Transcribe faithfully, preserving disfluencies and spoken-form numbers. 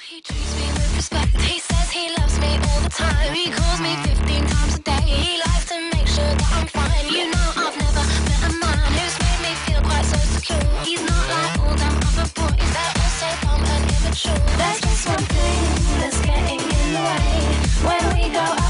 He treats me with respect. He says he loves me all the time. He calls me fifteen times a day. He likes to make sure that I'm fine. You know I've never met a man who's made me feel quite so secure. He's not like all them other boys. They're all so dumb and immature. There's just one thing that's getting in the way. When we go